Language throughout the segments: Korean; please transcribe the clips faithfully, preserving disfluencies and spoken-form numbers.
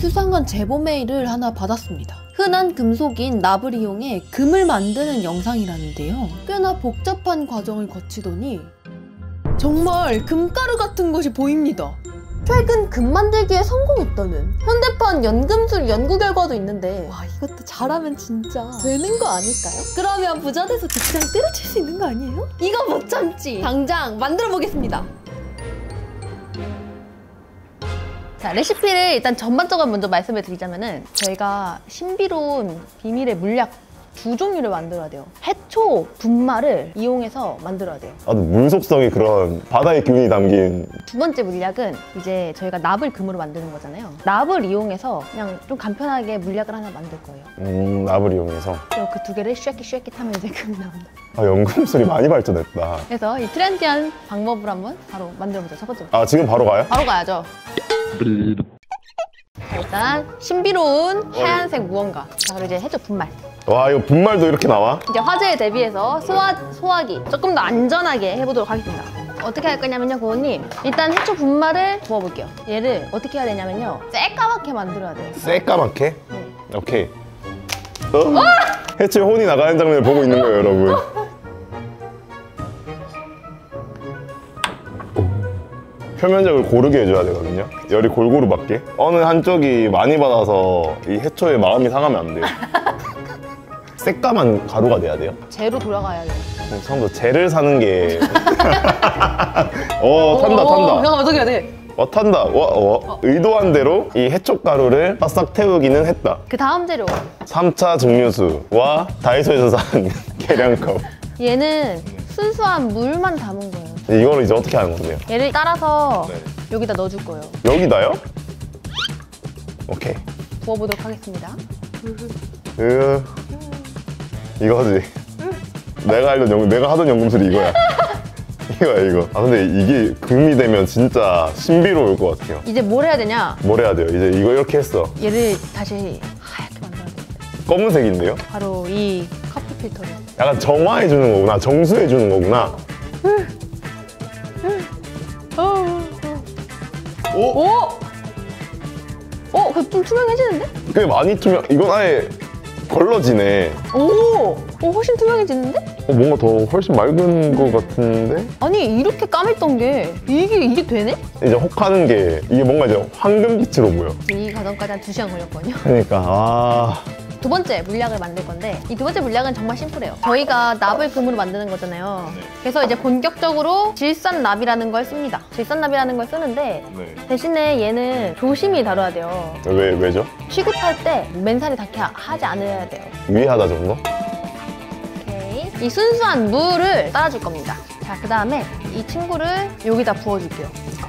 수상한 제보 메일을 하나 받았습니다. 흔한 금속인 납을 이용해 금을 만드는 영상이라는데요. 꽤나 복잡한 과정을 거치더니 정말 금가루 같은 것이 보입니다. 최근 금 만들기에 성공했다는 현대판 연금술 연구 결과도 있는데, 와, 이것도 잘하면 진짜 되는 거 아닐까요? 그러면 부자 돼서 직장 때려칠 수 있는 거 아니에요? 이거 못 참지! 당장 만들어 보겠습니다. 자, 레시피를 일단 전반적으로 먼저 말씀을 드리자면은, 저희가 신비로운 비밀의 물약 두 종류를 만들어야 돼요. 해초, 분말을 이용해서 만들어야 돼요. 아주 물 속성이 그런 바다의 기운이 담긴. 두 번째 물약은 이제 저희가 납을 금으로 만드는 거잖아요. 납을 이용해서 그냥 좀 간편하게 물약을 하나 만들 거예요. 음, 납을 이용해서. 그 두 개를 쉐킷 쉐킷 하면 이제 금이 나온다. 아, 연금술이 많이 발전했다. 그래서 이 트렌디한 방법을 한번 바로 만들어보자. 첫 번째. 아, 지금 바로 가요? 바로 가야죠. 자, 일단 신비로운 하얀색 무언가. 자, 그리고 이제 해초 분말. 와, 이거 분말도 이렇게 나와? 이제 화재에 대비해서 소화, 소화기 조금 더 안전하게 해보도록 하겠습니다. 어떻게 할 거냐면요, 고은님. 일단 해초 분말을 부어볼게요. 얘를 어떻게 해야 되냐면요, 새까맣게 만들어야 돼요. 새까맣게? 네. 오케이. 어? 해초에 혼이 나가는 장면을 보고 있는 거예요, 여러분. 표면적을 고르게 해줘야 되거든요. 열이 골고루 받게. 어느 한쪽이 많이 받아서 이 해초에 마음이 상하면 안 돼요. 새까만 가루가 돼야 돼요. 재로 돌아가야 돼요. 처음부터 재를 사는 게. 어, 탄다, 탄다. 야, 어떻게 해야 돼? 어, 탄다. 와, 어. 의도한 대로 이 해초가루를 바싹 태우기는 했다. 그 다음 재료. 삼 차 증류수와 다이소에서 산 계량컵. 얘는 순수한 물만 담은 거예요. 이거를 이제 어떻게 하는 건데요? 얘를 따라서 네. 여기다 넣어줄 거예요. 여기다요? 오케이. 부어보도록 하겠습니다. 으... 이거지. 내가 알던 연 내가 하던 연금술이 이거야. 이거야, 이거. 아, 근데 이게 금이 되면 진짜 신비로울 것 같아요. 이제 뭘 해야 되냐? 뭘 해야 돼요? 이제 이거 이렇게 했어. 얘를 다시 하얗게 만들어야 됩니다. 검은색인데요? 바로 이 커피 필터를. 약간 정화해주는 거구나. 정수해주는 거구나. 오? 오! 어? 좀 투명해지는데? 꽤 많이 투명. 이건 아예 걸러지네. 오! 오, 훨씬 투명해지는데? 어, 뭔가 더 훨씬 맑은 것 같은데? 아니, 이렇게 까맸던 게 이게 이게 되네? 이제 혹하는 게 이게 뭔가 이제 황금빛으로 보여. 이 과정까지 한 두 시간 걸렸거든요. 그러니까 아... 두 번째 물약을 만들 건데, 이 두 번째 물약은 정말 심플해요. 저희가 납을 금으로 만드는 거잖아요. 네. 그래서 이제 본격적으로 질산납이라는 걸 씁니다. 질산납이라는 걸 쓰는데, 네. 대신에 얘는 조심히 다뤄야 돼요. 왜, 왜죠? 취급할 때 맨살이 닿게 하- 하지 않아야 돼요. 위하다 정도? 오케이. 이 순수한 물을 따라줄 겁니다. 자, 그 다음에 이 친구를 여기다 부어줄게요.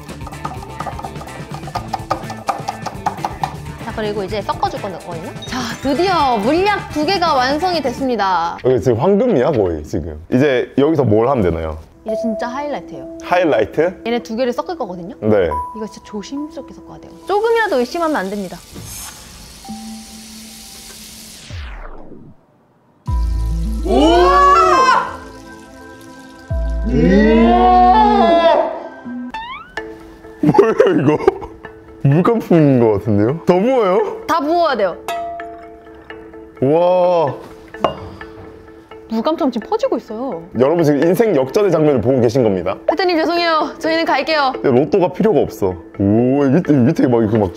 자, 그리고 이제 섞어줄 거거든요. 자, 드디어 물약 두 개가 완성이 됐습니다. 여기 지금 황금이야 거의 지금. 이제 여기서 뭘 하면 되나요? 이제 진짜 하이라이트예요. 하이라이트? 얘네 두 개를 섞을 거거든요. 네. 이거 진짜 조심스럽게 섞어야 돼요. 조금이라도 의심하면 안 됩니다. 뭐예요 이거? 물감품인 것 같은데요? 더 부어요? 다 부어야 돼요. 와. 물감처럼 지금 퍼지고 있어요. 여러분 지금 인생 역전의 장면을 보고 계신 겁니다. 대표님 죄송해요. 저희는 갈게요. 로또가 필요가 없어. 오, 밑에, 밑에 막 이렇게 막.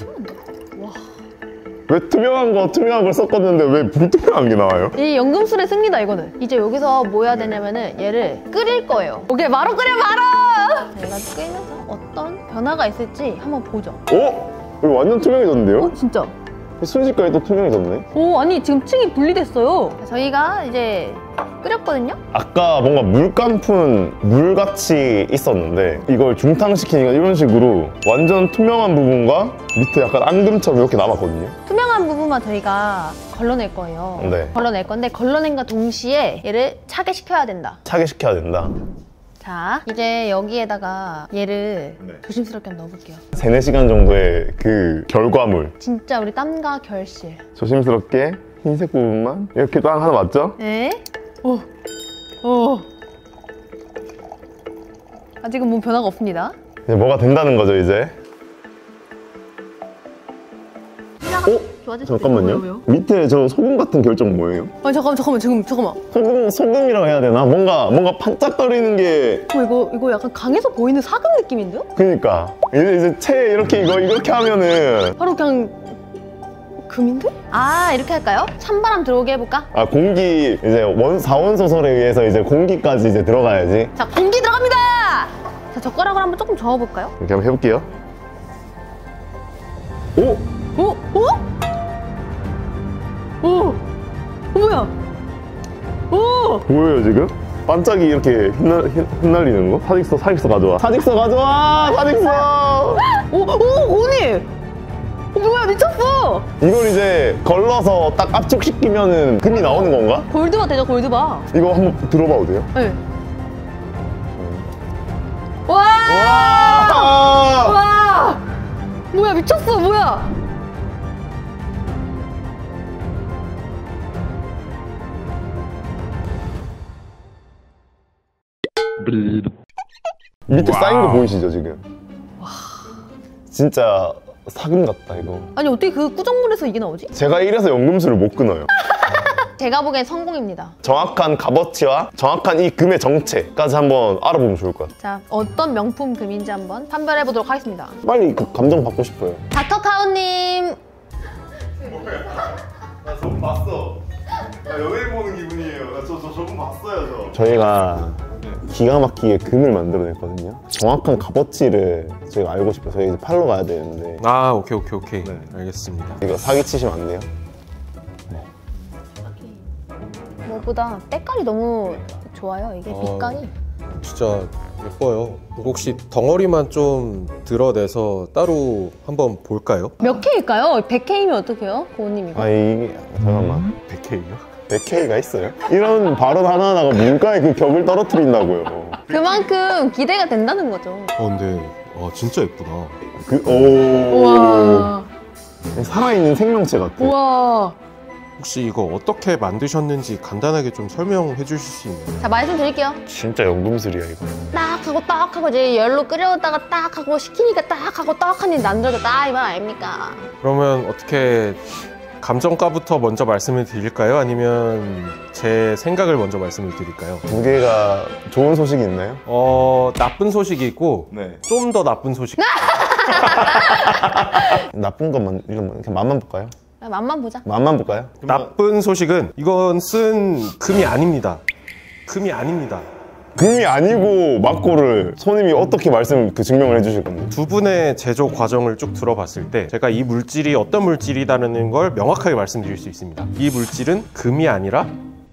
왜 투명한 거 투명한 걸 섞었는데 왜 불투명한 게 나와요? 이 연금술의 승리다 이거는. 이제 여기서 뭐 해야 되냐면은 얘를 끓일 거예요. 오케이, 바로 끓여 바로! 얘가 끓이면서 어떤 변화가 있을지 한번 보죠. 어? 이거 완전 투명해졌는데요? 어, 진짜. 순식간에 또 투명해졌네? 오, 아니 지금 층이 분리됐어요. 저희가 이제 끓였거든요? 아까 뭔가 물감푼 물같이 있었는데 이걸 중탕시키니까 이런 식으로 완전 투명한 부분과 밑에 약간 앙금처럼 이렇게 남았거든요. 투명한 부분만 저희가 걸러낼 거예요. 네. 걸러낼 건데 걸러낸과 동시에 얘를 차게 식혀야 된다. 차게 식혀야 된다. 자, 이제 여기에다가 얘를 네. 조심스럽게 한번 넣어볼게요. 세네 시간 정도의 그 결과물. 진짜 우리 땀과 결실. 조심스럽게 흰색 부분만 이렇게 딱 하나 맞죠? 네. 오. 오. 아직은 뭐 변화가 없습니다. 이제 뭐가 된다는 거죠 이제. 있다가 어? 좋아질 수도 잠깐만요. 있고. 왜요? 밑에 저 소금 같은 결정 뭐예요? 아니 잠깐만 잠깐만 지금 잠깐만. 소금 소금이라고 해야 되나? 뭔가 뭔가 반짝거리는 게. 어, 이거 이거 약간 강에서 보이는 사금 느낌인데요? 그니까 이제 이제 채 이렇게 이거 이렇게 하면은 바로 그냥 금인데? 아 이렇게 할까요? 찬바람 들어오게 해볼까? 아 공기 이제 원 사원 소설에 의해서 이제 공기까지 이제 들어가야지. 자 공기 들어갑니다. 자 젓가락을 한번 조금 저어볼까요? 이렇게 한번 해볼게요. 오! 오? 오? 오? 어, 뭐야? 오! 보여요 지금? 반짝이 이렇게 휘날, 휘, 휘날리는 거? 사직서 사직서 가져와. 사직서 가져와! 사직서! 오! 오! 고니! 어, 뭐야 미쳤어! 이걸 이제 걸러서 딱 압축시키면은 금이 나오는 건가? 골드바 되죠 골드바. 이거 한번 들어봐도 돼요? 네. 와! 와! 와! 뭐야 미쳤어 뭐야? 밑에 와우. 쌓인 거 보이시죠 지금? 진짜 사금 같다 이거. 아니 어떻게 그 꾸정물에서 이게 나오지? 제가 이래서 연금술을 못 끊어요. 제가 보기엔 성공입니다. 정확한 값어치와 정확한 이 금의 정체까지 한번 알아보면 좋을 것 같아요. 자 어떤 명품 금인지 한번 판별해 보도록 하겠습니다. 빨리 그 감정 받고 싶어요. 닥터카우님 나 저분 봤어. 나 연예인 보는 기분이에요. 나 저, 저 저분 봤어요, 저. 저희가 기가 막히게 금을 만들어냈거든요. 정확한 값어치를 저희가 알고 싶어요. 저희 이제 팔러 가야 되는데 아 오케이 오케이 오케이 네. 알겠습니다. 이거 사기치시면 안 돼요? 무엇보다 때깔이 너무 좋아요. 이게 어. 빛깔이. 진짜 예뻐요. 혹시 덩어리만 좀 드러내서 따로 한번 볼까요? 몇 K일까요? 백 K면 어떡해요? 고은님 이거. 아 이게 잠깐만 백 케이요? 백 케이가 있어요? 이런 발언 하나하나가 물가의 그 격을 떨어뜨린다고요. 그만큼 기대가 된다는 거죠. 어 근데 와 진짜 예쁘다. 그, 오. 우와. 살아있는 생명체 같아. 우와. 혹시 이거 어떻게 만드셨는지 간단하게 좀 설명해 주실 수 있나요? 자 말씀드릴게요. 진짜 연금술이야 이거. 딱 하고 딱 하고 이제 열로 끓여다가 딱 하고 식히니까 딱 하고 딱 하니 남들겠다 이 말 아닙니까? 그러면 어떻게 감정가부터 먼저 말씀을 드릴까요? 아니면 제 생각을 먼저 말씀을 드릴까요? 두 개가 좋은 소식이 있나요? 어 나쁜 소식이 있고 네. 좀 더 나쁜 소식. 나쁜 것만 이거 그냥 맛만 볼까요? 아, 맛만 보자. 맛만 볼까요? 나쁜 소식은 이건 쓴 금이 아닙니다. 금이 아닙니다. 금이 아니고 막고를 손님이 어떻게 말씀 그 증명을 해주실 건데? 두 분의 제조 과정을 쭉 들어봤을 때 제가 이 물질이 어떤 물질이라는 걸 명확하게 말씀드릴 수 있습니다. 이 물질은 금이 아니라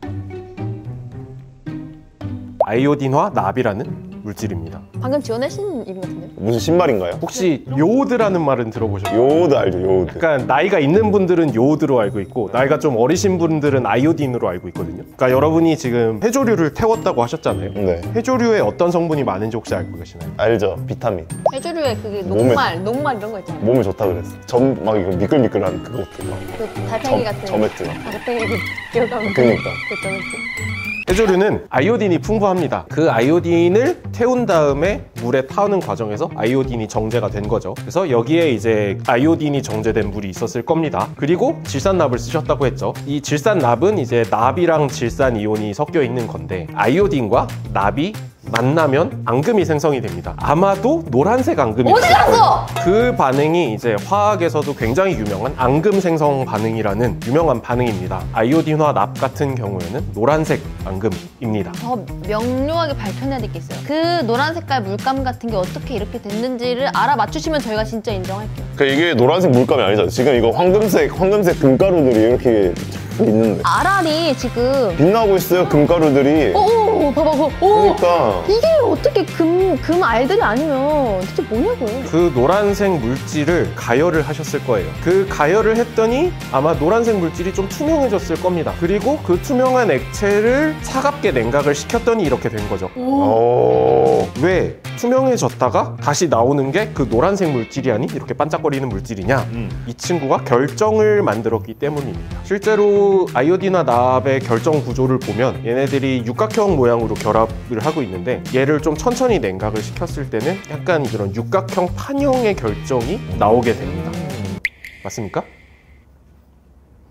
아이오딘화 납이라는 물질입니다. 방금 지원하신 이름 같은데요? 무슨 신발인가요? 혹시 요오드라는 말은 들어보셨나요? 요오드 알죠, 요오드. 그러니까 나이가 있는 분들은 요오드로 알고 있고 나이가 좀 어리신 분들은 아이오딘으로 알고 있거든요. 그러니까 여러분이 지금 해조류를 태웠다고 하셨잖아요. 네, 해조류에 어떤 성분이 많은지 혹시 알고 계시나요? 알죠. 비타민. 해조류에 그게 몸에- 녹말, 녹말 이런 거 있잖아요. 몸에 좋다 그랬어. 점 막 이거 미끌미끌한 그것도 막. 그 달팽이 점, 같은. 점액 들어. 달팽이 기억하면 그러니까. 그 점액. 해조류는 아이오딘이 풍부합니다. 그 아이오딘을 태운 다음에 물에 타는 과정에서 아이오딘이 정제가 된 거죠. 그래서 여기에 이제 아이오딘이 정제된 물이 있었을 겁니다. 그리고 질산납을 쓰셨다고 했죠. 이 질산납은 이제 납이랑 질산 이온이 섞여 있는 건데 아이오딘과 납이 만나면 앙금이 생성이 됩니다. 아마도 노란색 앙금이 어디 있을 거예요. 갔어? 그 반응이 이제 화학에서도 굉장히 유명한 앙금 생성 반응이라는 유명한 반응입니다. 아이오딘화 납 같은 경우에는 노란색 앙금입니다. 더 명료하게 밝혀내야 될 게 있어요. 그 노란 색깔 물감 같은 게 어떻게 이렇게 됐는지를 알아맞추시면 저희가 진짜 인정할게요. 그러니까 이게 노란색 물감이 아니잖아. 지금 이거 황금색, 황금색 금가루들이 이렇게 있는데. 알알이 지금 빛나고 있어요, 금가루들이. 오, 오, 봐봐, 오, 오. 그러니까. 이게 어떻게 금, 금 알들이 아니면 대체 뭐냐고요? 그 노란색 물질을 가열을 하셨을 거예요. 그 가열을 했더니 아마 노란색 물질이 좀 투명해졌을 겁니다. 그리고 그 투명한 액체를 차갑게 냉각을 시켰더니 이렇게 된 거죠. 오. 왜 투명해졌다가 다시 나오는 게 그 노란색 물질이 아닌 이렇게 반짝거리는 물질이냐? 이 친구가 결정을 만들었기 때문입니다. 실제로 아이오딘화 납의 결정 구조를 보면 얘네들이 육각형 모양으로 결합을 하고 있는데 얘를 좀 천천히 냉각을 시켰을 때는 약간 이런 육각형 판형의 결정이 나오게 됩니다. 맞습니까?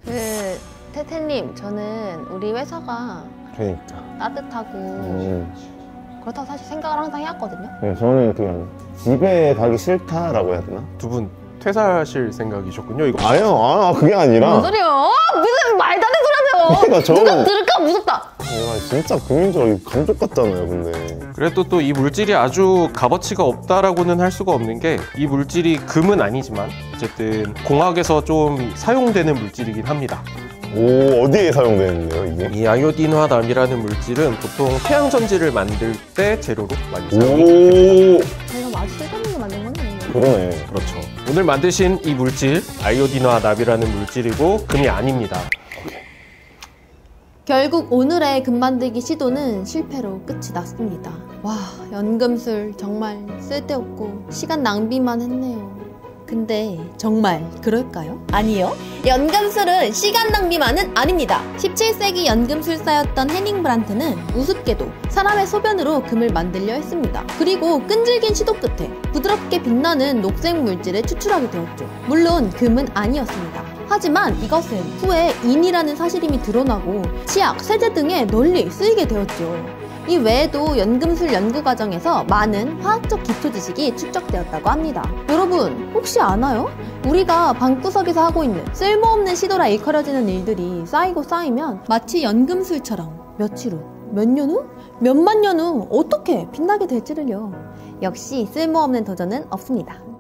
그 태태님, 저는 우리 회사가 그러니까. 따뜻하고 음. 그렇다고 사실 생각을 항상 해왔거든요. 네, 저는 그냥 집에 가기 싫다라고 해야 되나? 두 분 퇴사하실 생각이셨군요. 이거 아니요, 아 그게 아니라. 무슨 소리요? 어, 무슨 말도 안 되는 소리 하세요. 그러니까 저는- 누가 들을까 무섭다. 이거 진짜 국민적으로 감쪽 같잖아요, 근데. 그래도 또 이 물질이 아주 값어치가 없다라고는 할 수가 없는 게 이 물질이 금은 아니지만 어쨌든 공학에서 좀 사용되는 물질이긴 합니다. 오, 어디에 사용되는데요, 이게? 이 아이오딘화 남이라는 물질은 보통 태양 전지를 만들 때 재료로 많이 사용이 됩니다. 오, 저희가 아주 쓸데없는 거 만든 거네. 그러네. 그렇죠. 오늘 만드신 이 물질 아이오딘화 납이라는 물질이고 금이 아닙니다. 결국 오늘의 금 만들기 시도는 실패로 끝이 났습니다. 와, 연금술 정말 쓸데없고 시간 낭비만 했네요. 근데 정말 그럴까요? 아니요. 연금술은 시간 낭비만은 아닙니다. 십칠 세기 연금술사였던 헤닝 브란트는 우습게도 사람의 소변으로 금을 만들려 했습니다. 그리고 끈질긴 시도 끝에 부드럽게 빛나는 녹색 물질을 추출하게 되었죠. 물론 금은 아니었습니다. 하지만 이것은 후에 인이라는 사실임이 드러나고 치약, 세제 등에 널리 쓰이게 되었죠. 이 외에도 연금술 연구 과정에서 많은 화학적 기초 지식이 축적되었다고 합니다. 여러분, 혹시 아나요? 우리가 방구석에서 하고 있는 쓸모없는 시도라 일컬어지는 일들이 쌓이고 쌓이면 마치 연금술처럼 며칠 후, 몇 년 후, 몇만 년 후 어떻게 빛나게 될지를요. 역시 쓸모없는 도전은 없습니다.